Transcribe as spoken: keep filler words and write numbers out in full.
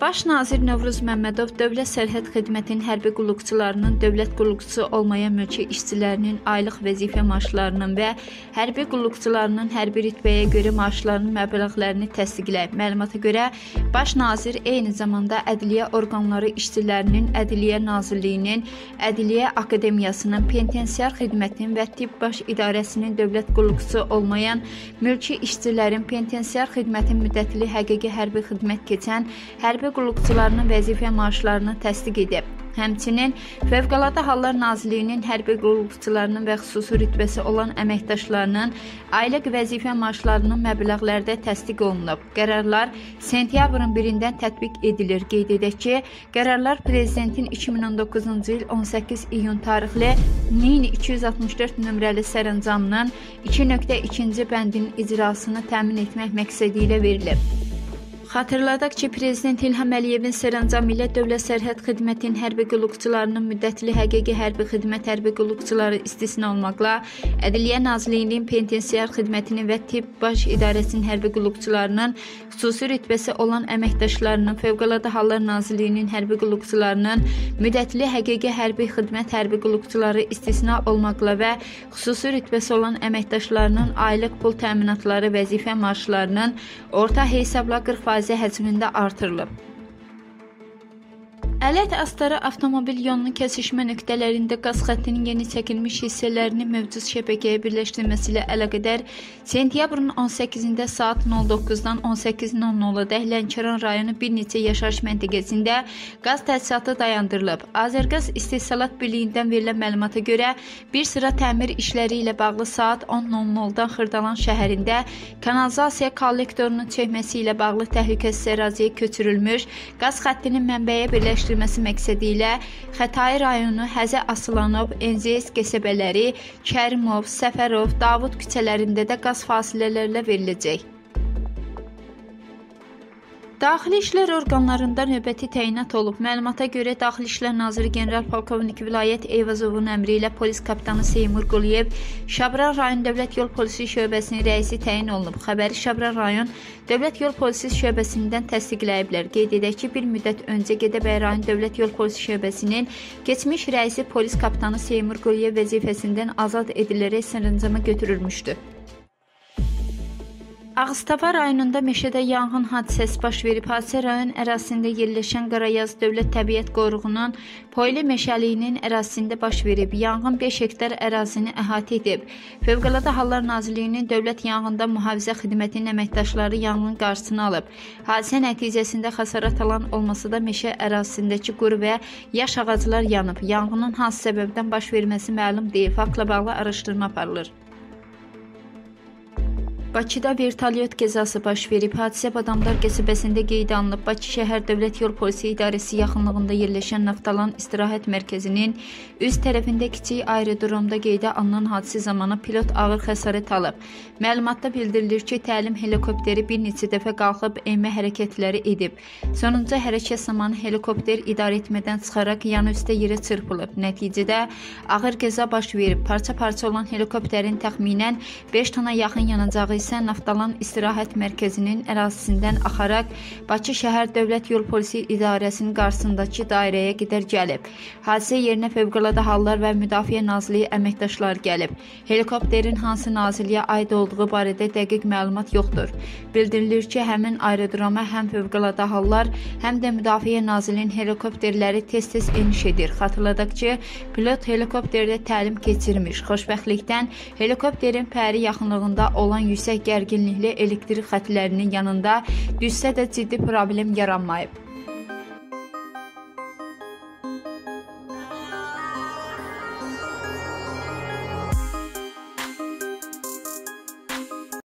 Baş nazir Novruz Məmmədov Dövlət Sərhəd Xidmətinin hərbi qulluqçularının, dövlət qulluqçusu olmayan mülki işçilərinin aylıq vəzifə maaşlarının və hərbi qulluqçularının hərbi rütbəyə görə maaşlarının məbləğlərini təsdiqləyib. Məlumata görə, Baş nazir eyni zamanda ədliyyə orqanları işçilərinin, Ədliyyə Nazirliyinin, Ədliyyə Akademiyasının, Penitensiar Xidmətinin və Tibb Baş İdarəsinin dövlət qulluqçusu olmayan mülki işçilərin penitensiar xidmətin müddətli həqiqi hərbi xidmət keçən hərbi qulluqçularının vəzifə maaşlarını təsdiq edib. Həmçinin Fövqəladə Hallar Nazirliyinin hərbi qulluqçularının və xüsusi rütbəsi olan əməkdaşlarının aylıq vəzifə maaşlarının məbləğlərdə təsdiq olunub. Qərarlar sentyabrın birindən tətbiq edilir. Qeyd edək ki, qərarlar Prezidentin iki min on doqquzuncu il on səkkiz iyun tarixli min iki yüz altmış dörd nömrəli sərəncamının iki nöqtə ikinci bəndinin icrasını təmin etmək məqsədi ilə verilib. Xatırladaq ki, Prezident İlham Əliyevin sərəncamı ilə Dövlət Sərhəd Xidmətinin hərbi qulluqçularının müddətli həqiqi hərbi xidmət hərbi qulluqçuları istisna olmaqla Ədliyyə Nazirliyinin penitensiar xidmətinin və Tibb Baş İdarəsinin hərbi qulluqçularının xüsusi rütbəsi olan əməkdaşlarının, Fövqəladə Hallar Nazirliyinin hərbi qulluqçularının müddətli həqiqi hərbi xidmət hərbi qulluqçuları istisna olmaqla və xüsusi rütbəsi olan əməkdaşlarının aylıq pul təminatları vəzifə maaşlarının orta hesabla qırx faiz həcmində artırılıb. Ələt-Astara avtomobil yolunun kəsişmə nöqtələrində qaz xəttinin yeni çəkilmiş hissələrinin mövcud şəbəkəyə birləşdirilməsi ilə əlaqədar sentyabrın on səkkizində saat nol doqquzdan on səkkiz nol nolda Lənkəran rayonu bir neçə yaşayış məntəqəsində qaz təchizatı dayandırılıb. Azərqaz İstehsalat Birliyindən verilən məlumata görə bir sıra təmir işləri ilə bağlı saat on nol nolda Xırdalan şəhərində kanalizasiya kollektorunun çəkməsi ilə bağlı təhlükəsiz əraziyə köçürülmüş qaz xəttinin mənbəyə birləşdirilməsi Birləşdirilməsi məqsədi ilə Xətai rayonu Həzə Aslanov, Enzeys qəsəbələri, Kərimov, Səfərov, Davud küçələrində də qaz fasilələrlə veriləcək. Daxili İşlər orqanlarında növbəti təyinat olub. Məlumata görə Daxili İşlər Naziri General Polkovnik Vilayət Eyvazovun əmri ilə polis kapitanı Seymur Quliyev Şabran rayon Dövlət Yol Polisi şöbəsinin rəisi təyin olunub. Xəbəri Şabran rayon Dövlət Yol Polisi şöbəsindən təsdiqləyiblər. Qeyd edək ki, bir müddət öncə Gədəbəy rayon Dövlət Yol Polisi şöbəsinin keçmiş rəisi polis kapitanı Seymur Quliyev vəzifəsindən azad edilərək sərəncama götürülmüşdü. Ağstafa rayonunda meşədə yanğın hadisəsi baş verib. Hadisə rayon ərazisində yerləşən Qarayaz Dövlət Təbiət Qoruğunun Poyli meşəliyinin ərazisində baş verib. Yanğın beş hektar ərazini əhatə edib. Fövqəladə Hallar Nazirliyinin Dövlət Yanğından Mühafizə Xidmətinin əməkdaşları yanğın qarşısını alıb. Hadisə nəticəsində xəsarət alan olmasa da meşə ərazisindəki quru və yaş ağaclar yanıb. Yanğının hansı səbəbdən baş verməsi məlum deyil. Faktla bağlı araşdırma aparılır. Bakıda vertolyot qəzası baş verib. Hadisə Badamdar qəsəbəsində qeydə alınıb. Bakı şəhər Dövlət Yol Polisi İdarəsi yaxınlığında yerləşən Naftalan istirahət mərkəzinin üst tərəfində kiçik aerodromda qeydə alınan hadisə zamanı pilot ağır xəsarət alıb. Məlumatda bildirilir ki, təlim helikopteri bir neçə dəfə qalxıb enmə hərəkətləri edib. Sonuncu hərəkət zamanı helikopter idarə etmədən çıxaraq yanı üstə yerə çırpılıb. Nəticədə ağır qəza baş verib. Parça-parça olan helikopterin təxminən beş tona yaxın yanacağı isə Naftalan istirahət mərkəzinin ərazisindən axaraq Bakı şəhər Dövlət Yol Polisi İdarəsinin qarşısındakı dairəyə qədər gəlib. Hadisə yerinə Fövqəladə Hallar və Müdafiə Nazirliyi əməkdaşları gəlib. Helikopterin hansı nazirliyə aid olduğu barədə dəqiq məlumat yoxdur. Bildirilir ki, həmin aerodroma həm Fövqəladə Hallar, həm də Müdafiə Nazirliyinin helikopterləri tez-tez eniş edir. Xatırladaq ki, pilot helikopterdə təlim keçirmiş. Xoşbəxtlikdən helikopterin pəri yaxınlığında olan yüksək gərginlikli elektrik xətlərinin yanında düşsə də ciddi problem yaranmayıb.